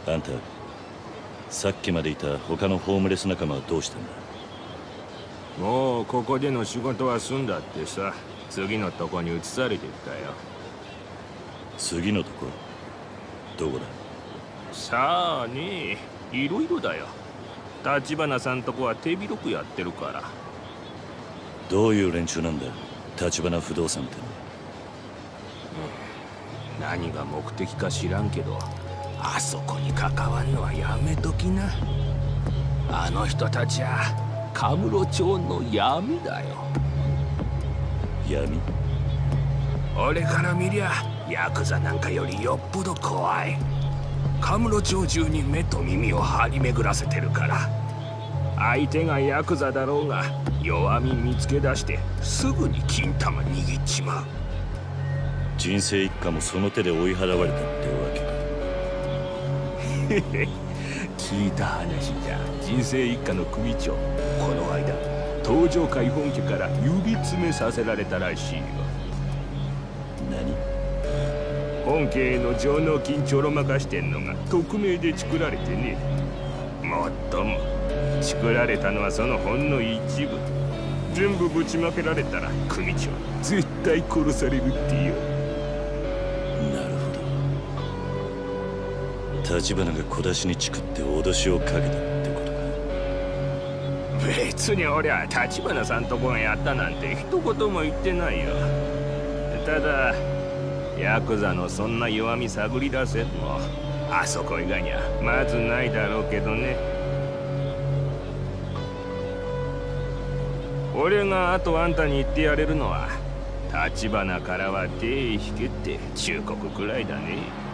あんた、さっきまでいた他のホームレス仲間はどうしたんだ？ もうここでの仕事は済んだってさ。次のとこに移されてったよ。 次のとこどこだ？ さあね、いろいろだよ。橘さんとこは手広くやってるから。 どういう連中なんだ、橘不動産っての？ 何が目的か知らんけど、あそこに関わんのはやめときな。あの人たちはカムロ町の闇だよ。 闇？ 俺から見りゃヤクザなんかよりよっぽど怖い。カムロ町中に目と耳を張り巡らせてるから、相手がヤクザだろうが弱み見つけ出してすぐに金玉握っちまう。 人生一家もその手で追い払われたってわけか。 聞いた話じゃ、人生一家の組長、この間東上会本家から指詰めさせられたらしいよ。 何？ 本家への上納金ちょろまかしてんのが匿名で作られてね。もっとも作られたのはそのほんの一部。全部ぶちまけられたら組長絶対殺されるってよ。 なるほど。橘が小出しにチクって脅しをかけたってことか。 別に俺は橘さんとこがやったなんて一言も言ってないよ。ただヤクザのそんな弱み探り出せんのあそこ以外にはまずないだろうけどね。俺があとあんたに言ってやれるのは、橘からは手引けって忠告くらいだね。